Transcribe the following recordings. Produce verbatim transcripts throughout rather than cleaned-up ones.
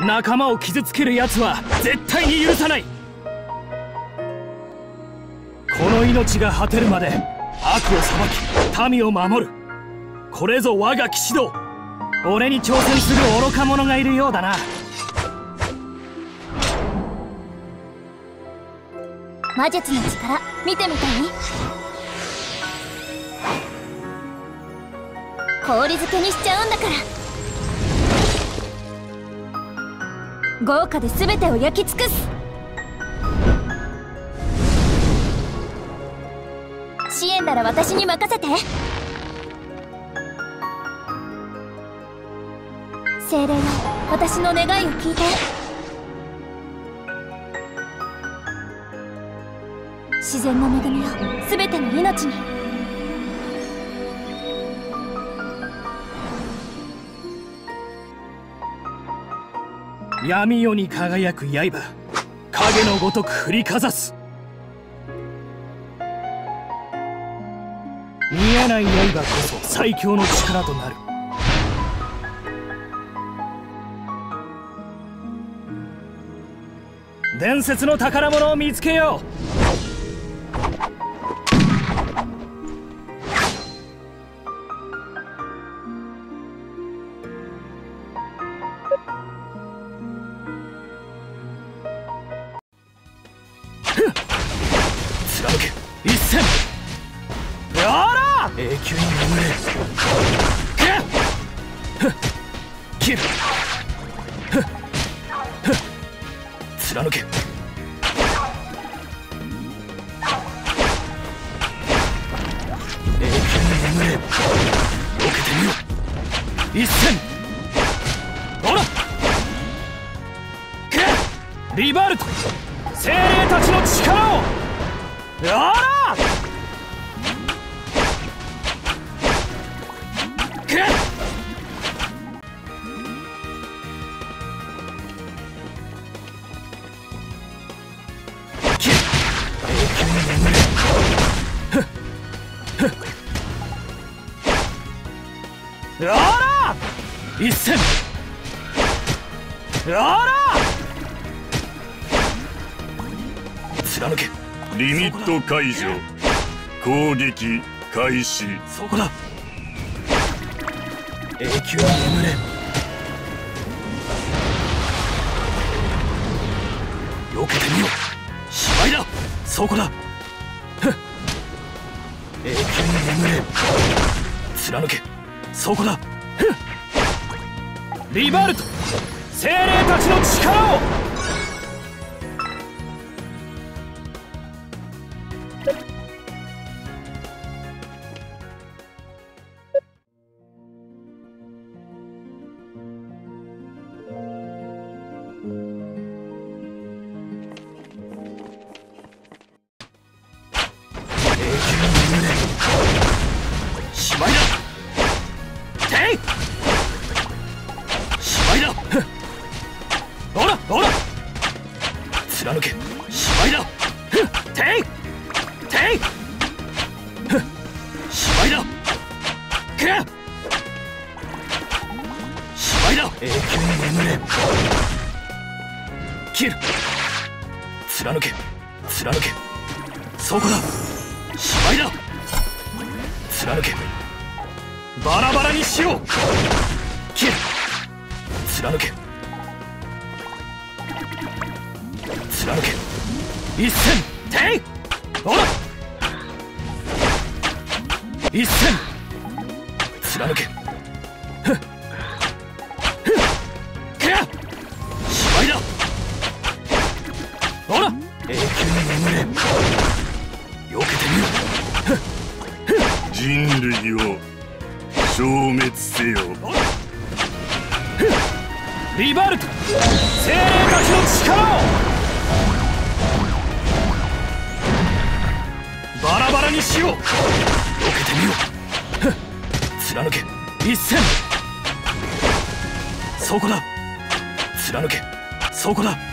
仲間を傷つける奴は絶対に許さない。この命が果てるまで悪を裁き民を守る。これぞ我が騎士道。俺に挑戦する愚か者がいるようだな。 魔術の力見てみたい？氷漬けにしちゃうんだから。豪華で全てを焼き尽くす。支援なら私に任せて。精霊よ、私の願いを聞いて。自然の恵みを全ての命に。 闇夜に輝く刃、影のごとく振りかざす。見えない刃こそ最強の力となる。伝説の宝物を見つけよう。貫け一戦。やら永久に眠れ。切る。貫け。永久に眠れ。避けてみよう。一戦。ほらリバルト、精霊たちの力を。やらけっきっ永久に眠れ。ふっふっやら一戦。やら貫け。 リミット解除。攻撃開始。 そこだ。永久に眠れ。避けてみよ。しまいだ。そこだ。ふっ永久に眠れ。貫け。そこだ。ふっリバルト、精霊たちの力を。しまいだ。ていしまいだ。ほらほら貫け。しまいだ。ていていしまいだ。けしまいだ。永久に眠れ。切る。貫け貫け。そこだ。しまいだ。貫け。バラバラにしよう。切る。貫け貫け。一戦。ていほら一戦。貫け。ふっふっけしまいだ。ほら永久に眠れ。避けてみよ。 人類を消滅せよ。 リバルト、精霊たちの力を。バラバラにしよう。避けてみよう。貫け一戦。そこだ。貫けそこだ。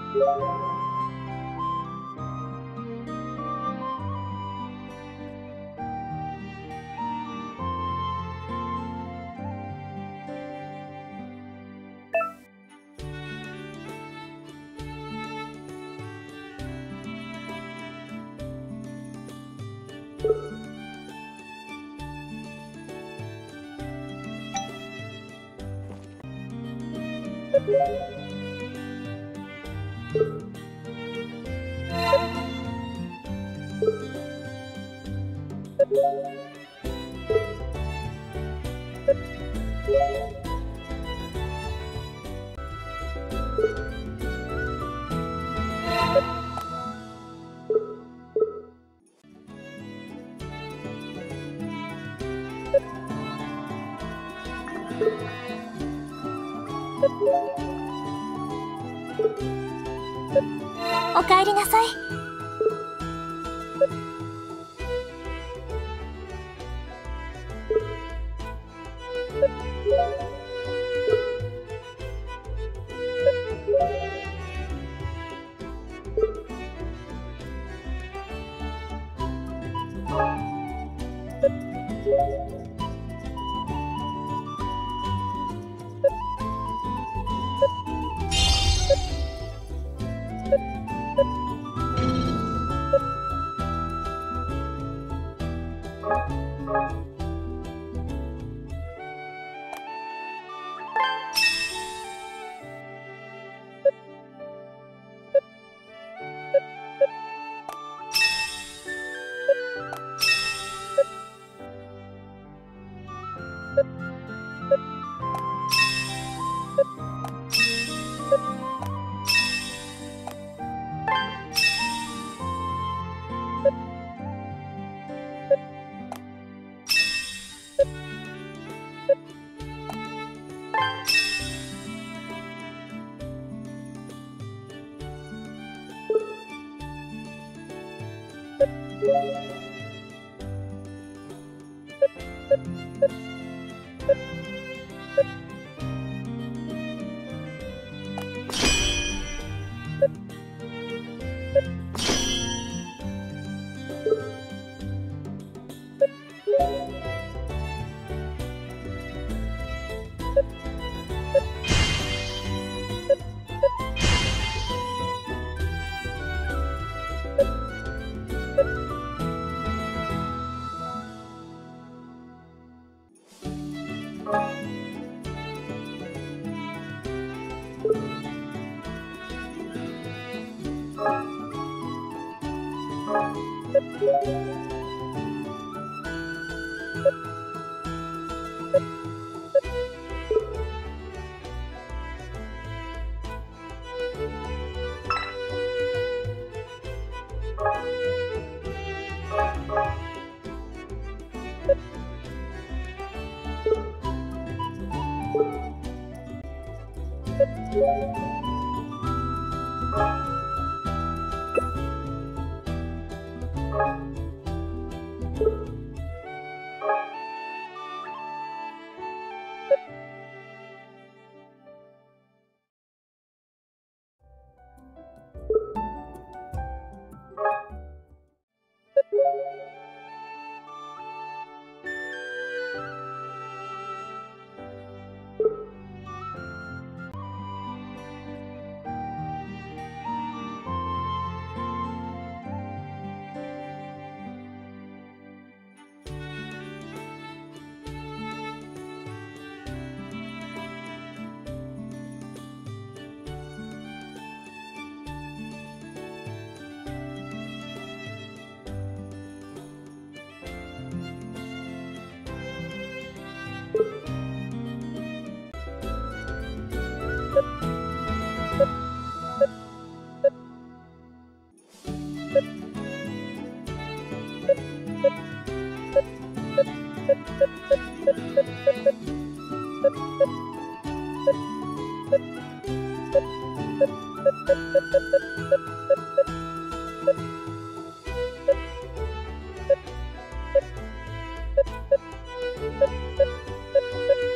おかえりなさい。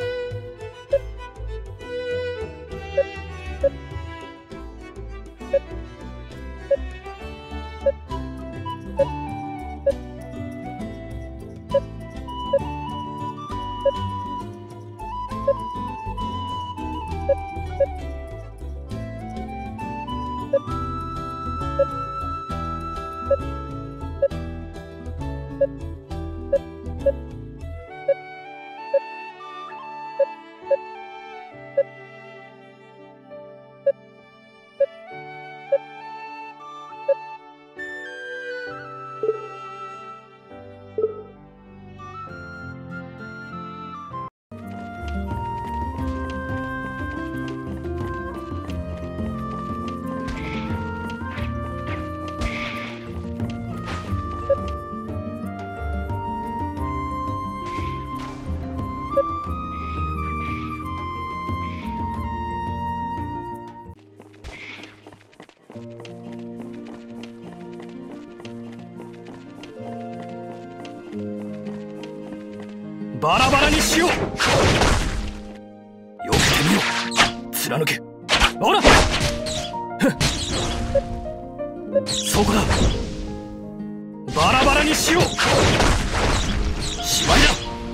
you バラバラにしよう。よけてみよう。貫け。ほら、そこだ。バラバラにしよう。しまいだ。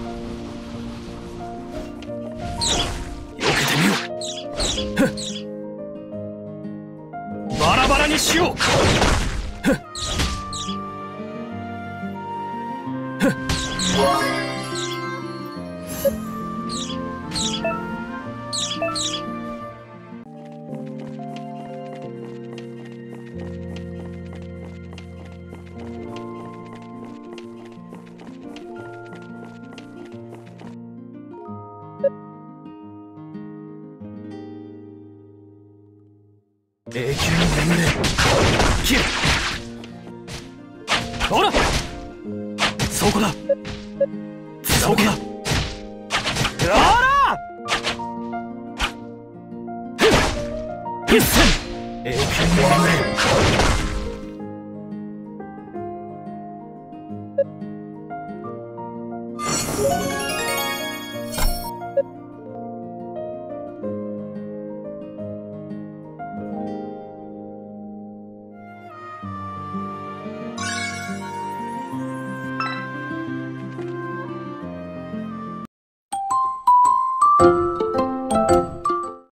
よけてみよう。バラバラにしよう。永久に眠れ。消え。ほら、そこだ。そこだ。ほら、一戦。永久に眠れ。